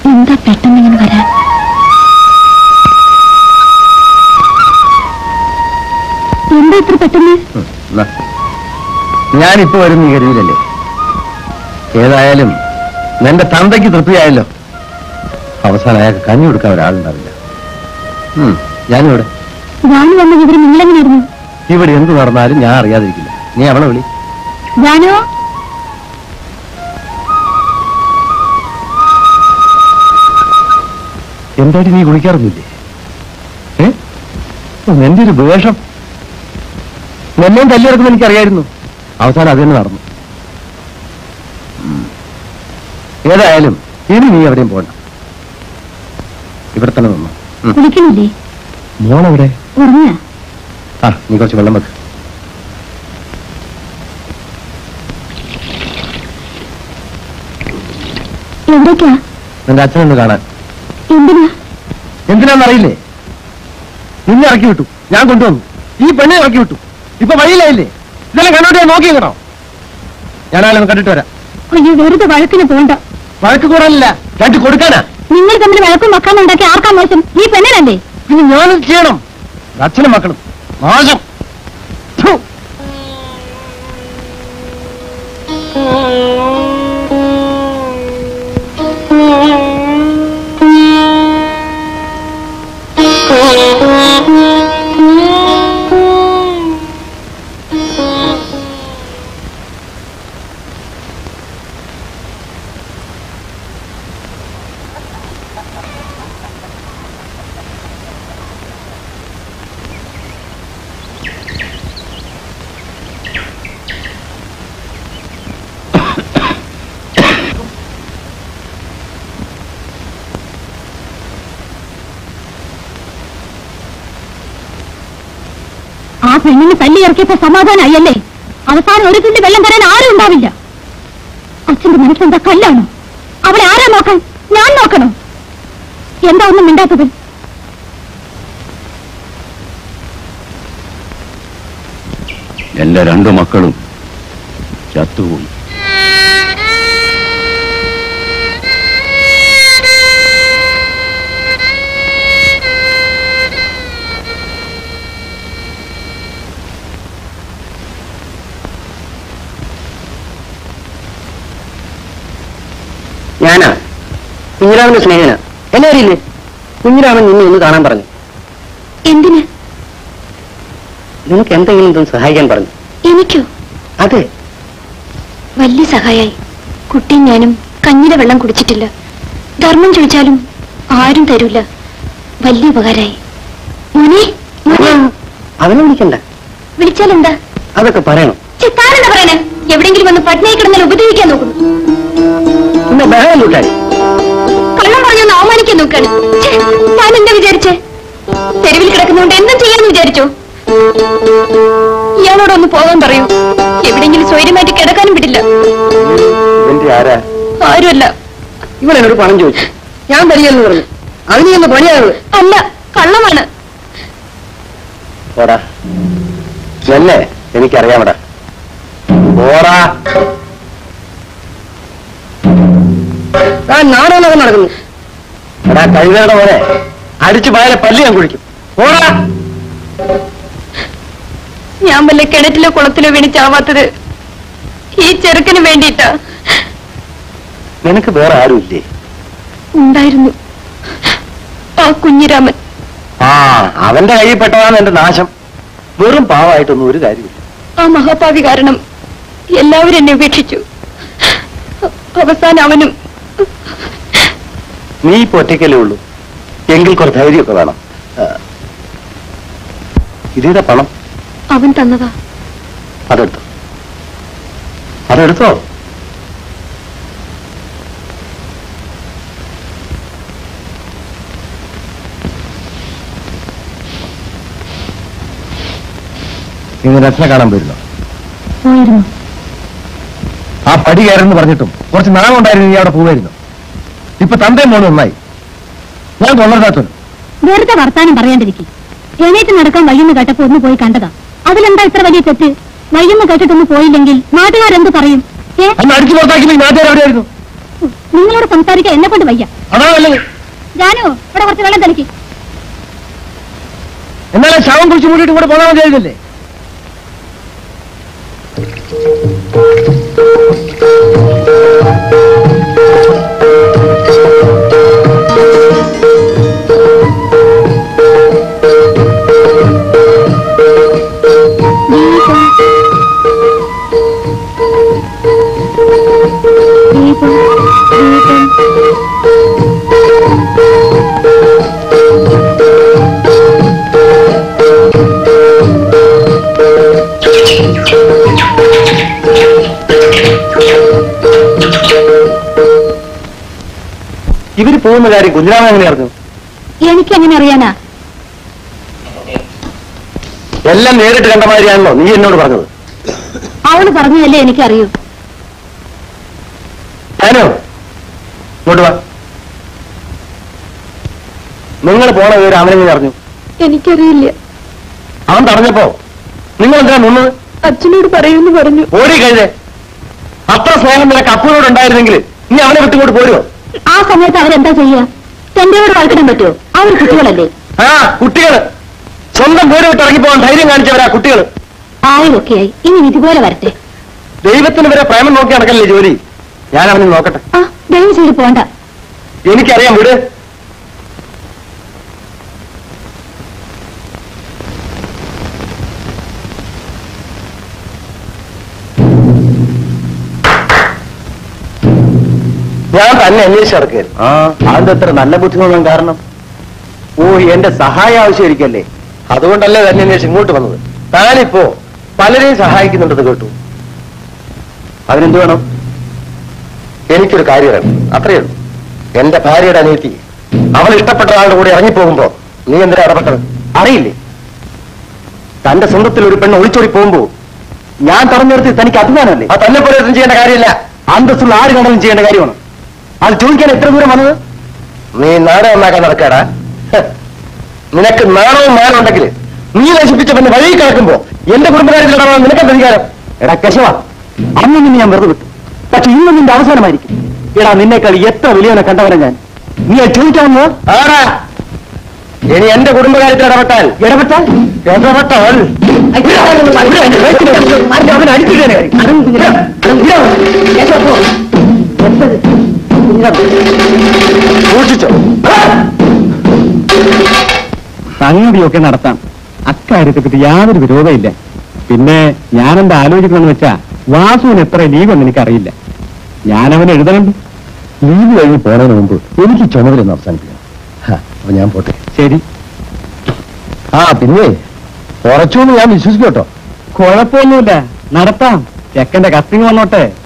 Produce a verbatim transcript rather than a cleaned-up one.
എന്താ പെട്ടെന്ന് ഇങ്ങനെ വരാൻ? എന്താ ഇത്ര പെട്ടെന്ന്? ഞാനിപ്പോ വരുന്ന ഈ കരുവിലല്ലേ. ഏതായാലും നിന്റെ തന്തയ്ക്ക് തൃപ്തിയായല്ലോ. അവസാനം അയാൾക്ക് കഞ്ഞി കൊടുക്കാൻ ഒരാളുണ്ടാവില്ല. ഞാനിവിടെ ജാനു വന്ന വിവരം നിങ്ങളെങ്ങനെയായിരുന്നു? ഇവിടെ എന്ത് നടന്നാലും ഞാൻ അറിയാതിരിക്കില്ല. നീ അവളെ വിളി. ജാനു, എന്തായിട്ട് നീ കുളിക്കാറൊന്നുമില്ലേ? ഏ നിന്റെ ഒരു വേഷം. എന്നെയും തല്ലിയിറക്കുന്ന എനിക്കറിയായിരുന്നു. അവസാനം അത് തന്നെ നടന്നു. ഏതായാലും ഇനി നീ എവിടെയും പോകണ്ട. ഇവിടെ തന്നെ നിന്നു. കുളിക്കണില്ലേ? മോളെവിടെ? ആ നീ കുറച്ച് വെള്ളം വെക്ക്. എവിടേക്കാ? നിന്റെ അച്ഛനൊന്ന് കാണാൻ. എന്തിനാ? എന്തിനാന്നറിയില്ലേ? നിന്നെ ഇറക്കി വിട്ടു, ഞാൻ കൊണ്ടുവന്നു. ഈ പെണ്ണെ ഇറക്കി വിട്ടു. ഇപ്പൊ വഴിയിലായില്ലേ? ഇതെല്ലാം കണ്ടോട്ട് നോക്കി കേട്ടോ. ഞാനാലും കണ്ടിട്ട് വരാം. അയ്യോ, വെറുതെ വഴക്കിന് പോണ്ട. വഴക്ക് കൂടാനില്ല, കണ്ടു കൊടുക്കാനാ. നിങ്ങൾ തമ്മിൽ വഴക്കും മക്കാനുണ്ടാക്കി ആർക്കാ മോശം? ഈ പെണ്ണിനല്ലേ? പിന്നെ ഞാനും ചെയ്യണം. അച്ഛനും മക്കളും മോശം. ആ പെണ്ണിന് തല്ലി ഇറക്കിയപ്പോ സമാധാനമായല്ലേ? അവസാനം ഒരു തുള്ളി വെള്ളം തരാൻ ആരും ഉണ്ടാവില്ല. അച്ഛന്റെ മനസ്സെന്താ കല്ലാണോ? അവളെ ആരാ നോക്കാൻ? ഞാൻ നോക്കണോ? എന്താ ഒന്നും മിണ്ടാത്തത്? എന്റെ രണ്ടു മക്കളും ചത്തുപോയി. ഞാനാ കുഞ്ഞിരാമന്റെ സ്നേഹന. എന്നെ അറിയില്ലേ? കുഞ്ഞിരാമൻ നിന്നെ ഒന്ന് കാണാൻ പറഞ്ഞു. എന്തിന്? നിനക്ക് എന്തെങ്കിലും ഇതൊന്ന് സഹായിക്കാൻ പറഞ്ഞു. എനിക്കോ? അതെ, വലിയ സഹായായി. കുട്ടിയും ഞാനും കഞ്ഞിയുടെ വെള്ളം കുടിച്ചിട്ടില്ല. ധർമ്മം ചോദിച്ചാലും ആരും തരൂല. വലിയ ഉപകാരായി. മോനെ, അവനെ വിളിക്കണ്ട. വിളിച്ചാലെന്താ? അതൊക്കെ പറയണം. താനെന്താ പറയണേ? എവിടെയെങ്കിലും വന്ന് പട്ടിണി കിടന്നാൽ ഉപദ്രവിക്കാൻ നോക്കുന്നു. പിന്നെ ബഹളം കൂട്ടാൻ കള്ളം പറഞ്ഞൊന്ന് അവമാനിക്കാൻ നോക്കാണ്. താൻ എന്താ വിചാരിച്ചേ? തെരുവിൽ കിടക്കുന്നതുകൊണ്ട് എന്തും ചെയ്യാന്ന് വിചാരിച്ചോ? ഇയാളോടൊന്ന് പോകാൻ പറയൂ. എവിടെയെങ്കിലും സ്വൈര്യമായിട്ട് കിടക്കാനും വിടില്ല. ആരുമല്ല. ഇവളെന്നോട് പണം ചോദിച്ചു, ഞാൻ തരികയെന്ന് പറഞ്ഞു. അതിന് എന്ന് പണിയാണത്. അല്ല, കള്ളമാണ്. ഓടാ എന്നെ എനിക്കറിയാമടാ. ഓടാ. ഞാൻ നാടകമൊക്കെ നടക്കുന്നു. എടാ കഴിവേടെ പോലെ അടിച്ചു പായലെ പല്ലി ഞാൻ കുഴിക്കും. ഓടാ. ഞാൻ വല്ല കിണറ്റിലോ കുളത്തിലോ വീണ് ചാവാത്തത് ഈ ചെറുക്കന് വേണ്ടിയിട്ടാ. നിനക്ക് വേറെ ആരുമില്ലേ? ഉണ്ടായിരുന്നു, ആ കുഞ്ഞിരാമൻ. ആ അവന്റെ കയ്യിൽ പെട്ടതാണ് എന്റെ നാശം. വെറും പാവമായിട്ടൊന്നും ഒരു കാര്യമില്ല. ആ മഹാപാവി കാരണം എല്ലാവരും എന്നെ ഉപേക്ഷിച്ചു. അവസാനം അവനും. നീ ഇപ്പൊ ഒറ്റയ്ക്കല്ലേ ഉള്ളൂ. എങ്കിൽ കുറച്ച് ധൈര്യമൊക്കെ വേണം. ഇതേതാ പണം? അവൻ തന്നതാ. അതെടുത്തോ, അതെടുത്തോ. ഇന്ന് രത്ന കാണാൻ പോയിരുന്നോ? പോയിരുന്നു. ആ പടി കയറെന്ന് പറഞ്ഞിട്ടും കുറച്ച് നാളം ഉണ്ടായിരുന്നു. നീ അവിടെ പോവായിരുന്നു. ഇപ്പൊ തന്തയും മോനും ഒന്നായി. ഞാൻ കൊള്ളരുതാത്തു. വെറുതെ വർത്താനം പറയാണ്ടിരിക്കും. എണീറ്റ് നടക്കാൻ വഴിയെന്ന് കേട്ടപ്പോ ഒന്ന് പോയി കണ്ടതാ. അതിലെന്താ ഇത്ര വലിയ തെറ്റ്? വഴിയെന്ന് കേട്ടിട്ടൊന്ന് പോയില്ലെങ്കിൽ നാട്ടുകാരെന്ത് പറയും? അന്ന് അടിച്ചു പുറത്താക്കി നാട്ടുകാർ എവിടെയായിരുന്നു? നിങ്ങളോട് സംസാരിക്കാൻ എന്നെ കൊണ്ട് വയ്യ. അതാ നല്ലത്. ജാനു, ഇവിടെ കുറച്ച് വെള്ളം തളിക്ക്. എന്നാലും ശവം കുറിച്ച് മൂടിയിട്ട് കൂടെ പോകാൻ മതിയായിരുന്നില്ലേ? ഇവര് പോകുന്ന കാര്യം കുഞ്ഞിരാമൻ എങ്ങനെ അറിഞ്ഞു? എനിക്കെങ്ങനെ അറിയാനാ? എല്ലാം നേരിട്ട് കണ്ട മാതിരിയാണല്ലോ നീ എന്നോട് പറഞ്ഞത്. അവള് പറഞ്ഞതല്ലേ എനിക്കറിയൂ. ഞാനോ ഇങ്ങോട്ട് വാ. നിങ്ങൾ പോണ വിവരം അവനെങ്ങനെ അറിഞ്ഞു? എനിക്കറിയില്ല. അവൻ പറഞ്ഞപ്പോ നിങ്ങൾ എന്തിനാ നിന്നത്? അച്ഛനോട് പറയുമെന്ന് പറഞ്ഞു. ഓടി കഴിഞ്ഞേ. അത്ര സ്നേഹം നിനക്ക് അപ്പൂരോട് ഉണ്ടായിരുന്നെങ്കിൽ നീ അവനെ വിട്ടുകൊണ്ട് പോരുമോ? ആ സമയത്ത് അവരെന്താ ചെയ്യാ? തന്റെയോട് വളർത്തിടാൻ പറ്റുമോ? അവർ കുട്ടികളല്ലേ. ആ കുട്ടികള് സ്വന്തം വീട് വിട്ട് ഇറങ്ങിപ്പോകാൻ ധൈര്യം കാണിച്ചവരാ കുട്ടികള്. ആയിരൊക്കെയായി, ഇനി ഇതുപോലെ വരട്ടെ. ദൈവത്തിന് വരെ പ്രേമം നോക്കി നടക്കല്ലേ ജോലി. ഞാൻ അവനെ നോക്കട്ടെ. ആ ദയവ് ചെയ്ത് പോണ്ട. എനിക്കറിയാം വീട്. ഞാൻ തന്നെ അന്വേഷിച്ച് നടക്കുകയായിരുന്നു. ആ അതെത്ര നല്ല ബുദ്ധിമുട്ടാണ്. കാരണം ഓ എന്റെ സഹായം ആവശ്യമായിരിക്കല്ലേ, അതുകൊണ്ടല്ലേ തന്നെ അന്വേഷിച്ച് ഇങ്ങോട്ട് വന്നത്. താനിപ്പോ പലരെയും സഹായിക്കുന്നുണ്ടെന്ന് കേട്ടു. അതിനെന്ത് വേണം? എനിക്കൊരു കാര്യം അറിയണം, അത്രയേ ഉള്ളൂ. എന്റെ ഭാര്യയുടെ അനിയത്തി അവൾ ഇഷ്ടപ്പെട്ട ആളുടെ കൂടെ ഇറങ്ങിപ്പോകുമ്പോ നീ എന്തിനാ ഇടപെട്ടത്? അറിയില്ലേ? തന്റെ സ്വന്തത്തിൽ ഒരു പെണ്ണ് ഒളിച്ചോടി പോകുമ്പോ ഞാൻ തടഞ്ഞു നിർത്തി തനിക്ക് അഭിമാനമല്ലേ? അത് തന്നെ പോലെ ചെയ്യേണ്ട കാര്യമില്ല. അന്തസ്സുള്ള ആര് കണ്ടാലും ചെയ്യേണ്ട കാര്യമാണ്. അത് ചോദിക്കാൻ എത്ര ദൂരം വന്നത്? നീ നാടകം ഉണ്ടാക്കാൻ നടക്കാടാ. നിനക്ക് നാണവും മാനം ഉണ്ടെങ്കിൽ നീ നശിപ്പിച്ച പിന്നെ വഴി കിടക്കുമ്പോ എന്റെ കുടുംബകാര്യത്തിൽ ഇടപെടാൻ നിനക്കെന്ത് അധികാരം? എടാ കശവ, അന്ന് നിന്നെ ഞാൻ വെറുതെ വിട്ടു. പക്ഷെ ഇന്ന് നിന്റെ അവസാനമായിരിക്കും. എടാ നിന്നേക്കാൾ എത്ര വലിയവനെ കണ്ടവനെ ഞാൻ. നീ അത് ചോദിക്കാമെന്ന് ആടാ. ഇനി എന്റെ കുടുംബകാര്യത്തിൽ ഇടപെട്ടാൽ ഇടപെട്ടാൽ ഇടപെട്ടാൽ അവനെ അടിച്ചിട്ടേ സൂക്ഷിച്ചോ. സംഗതിയൊക്കെ നടത്താം. അക്കാര്യത്തെ പറ്റി യാതൊരു വിരോധമില്ല. പിന്നെ ഞാനെന്താ ആലോചിക്കണമെന്ന് വെച്ചാ വാസുവിന് എത്ര ലീവെന്ന് എനിക്കറിയില്ല. ഞാനവന് എഴുതലുണ്ട്. ലീവ് കഴിഞ്ഞ് പോണതിന് മുമ്പ് എനിക്ക് ചുമതലൊന്ന് അവസാനിപ്പിക്കണം. അപ്പൊ ഞാൻ പോട്ടെ. ശരി. ആ പിന്നെ കുറച്ചൊന്നും ഞാൻ വിശ്വസിക്കട്ടോ. കുഴപ്പമൊന്നുമില്ല, നടത്താം. ചെക്കന്റെ കത്തിങ് വന്നോട്ടെ.